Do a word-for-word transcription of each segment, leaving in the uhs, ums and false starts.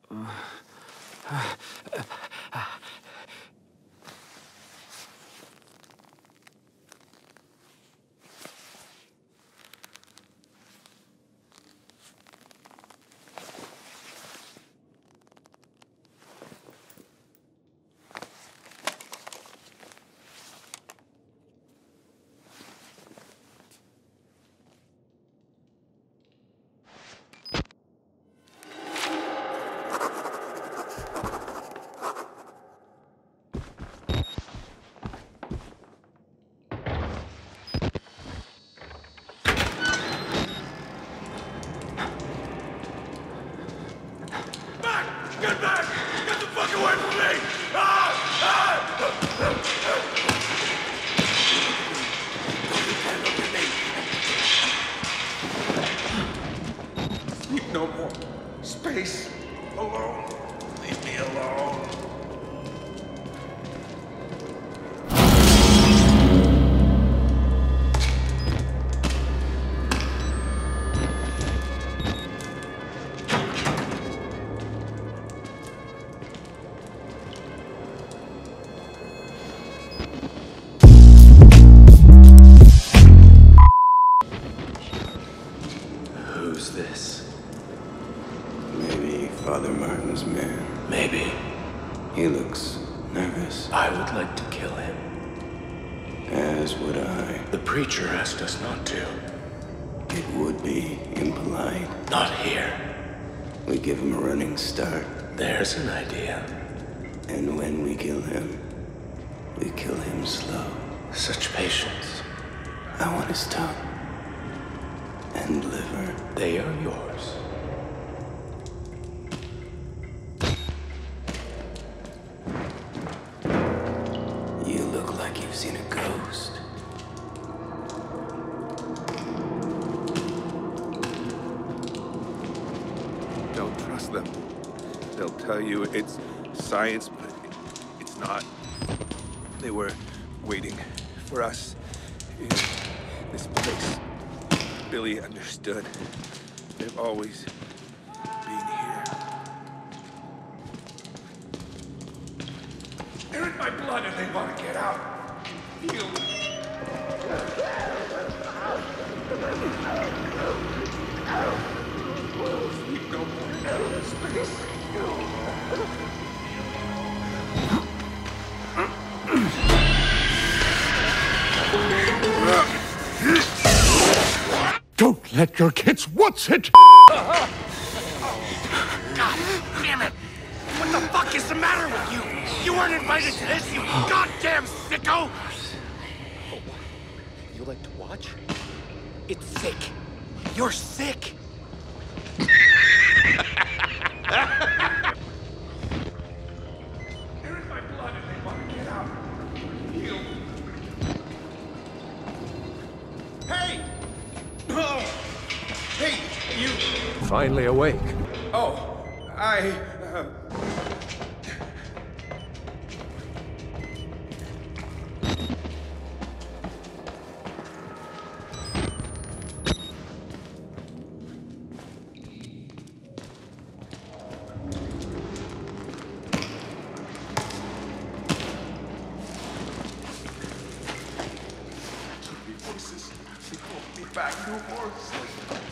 Get back! Get the fuck away from me! Ah! Ah! No more space. Alone. Leave me alone. Who's this? Maybe Father Martin's man. Maybe. He looks nervous. I would like to kill him. As would I. The preacher asked us not to. It would be impolite. Not here. We give him a running start. There's an idea. And when we kill him, we kill him slow. Such patience. I want his tongue. And liver. They are yours. You look like you've seen a ghost. Don't trust them. They'll tell you it's science, but it's not. They were waiting for us in this place. Billy understood. They've always been here. They're in my blood and they want to get out. Heal me. No more space. Don't let your kids what's it? God damn it! What the fuck is the matter with you? You weren't invited to this, you goddamn sicko! Oh, you like to watch? It's sick. You're sick. They're in my blood and they want to get out. Heal me. Hey! Oh! Hey, you! Finally awake. Oh, I... Uh... Voices, they call me back, no more sleep.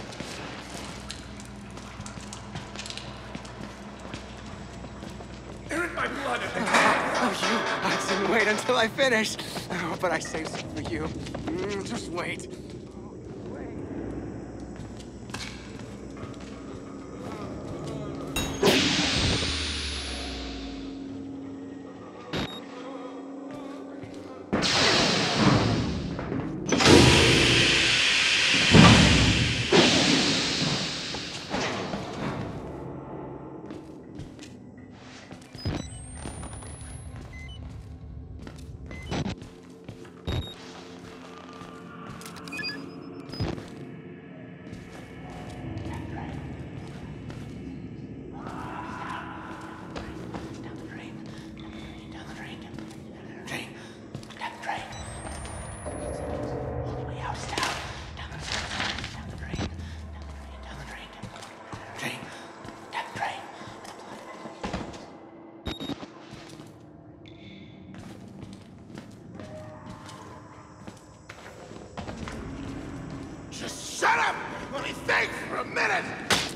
They're in my blood and they... Oh, you! I didn't wait until I finished. Oh, but I saved some for you. Mm, just wait.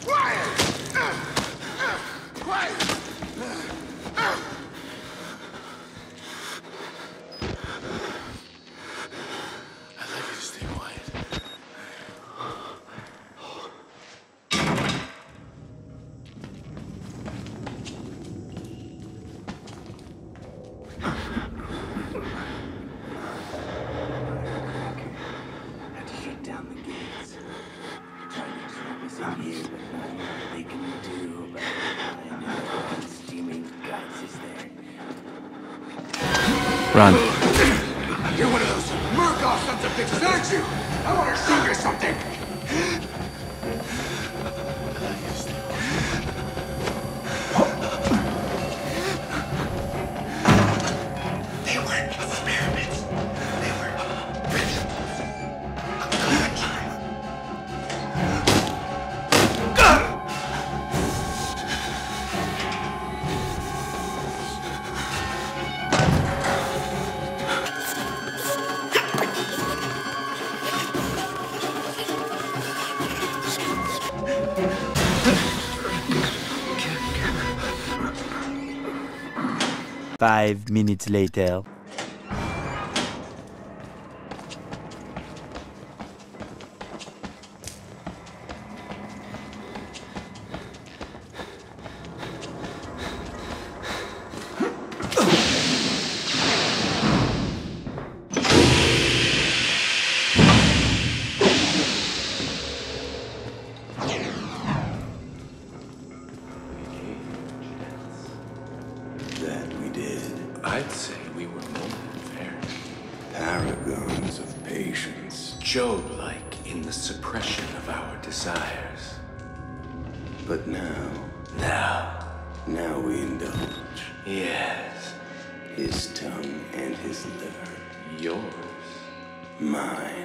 Run. You're one of those Murkoff sons of bitches, aren't you? I want to show you something. They weren't experiments. They were principles. A country. Five minutes later. That we did. I'd say we were more than fair. Paragons of patience. Job-like in the suppression of our desires. But now, Now, now we indulge. yes, His tongue and his liver. yours. Mine.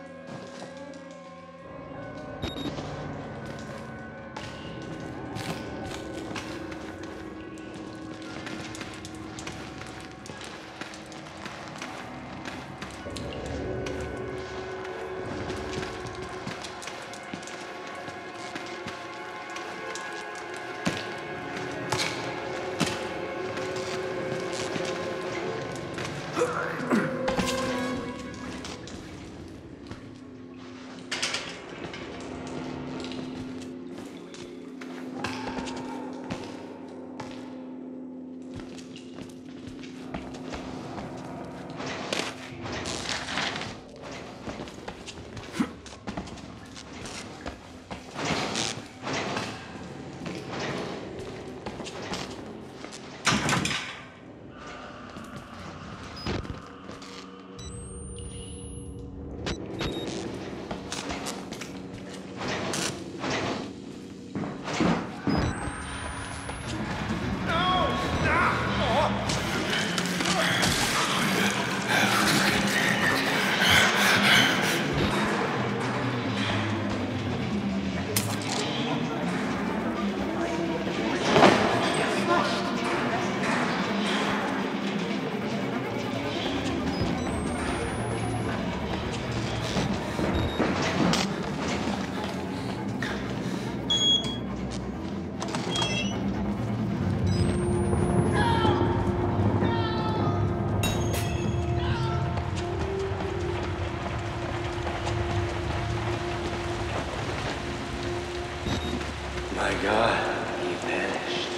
My God, he vanished.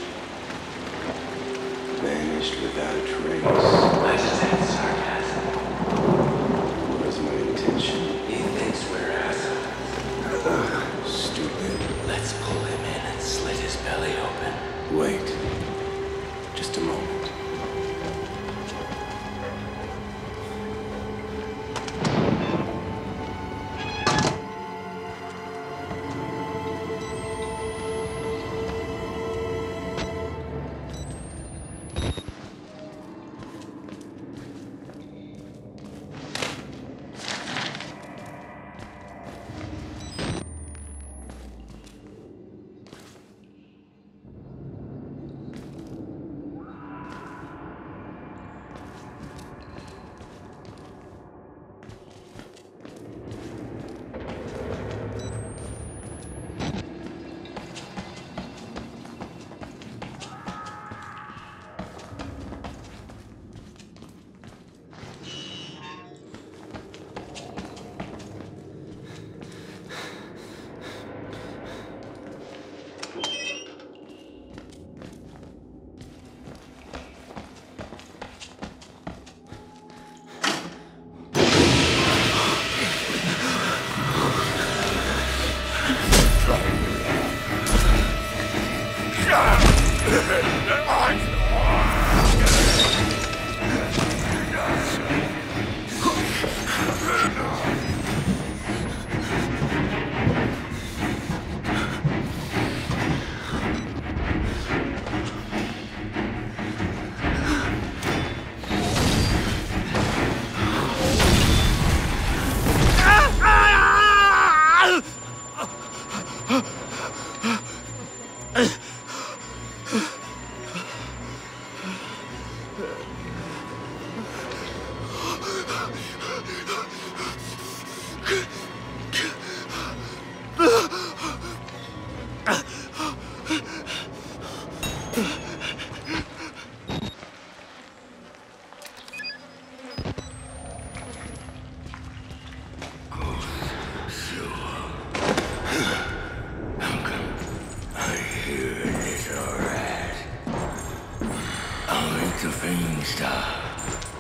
Vanished without a trace. I just had sarcasm. What was my intention? He thinks we're assholes. Stupid. Let's pull him in and slit his belly open. Wait. Just a moment. The Fiend Star.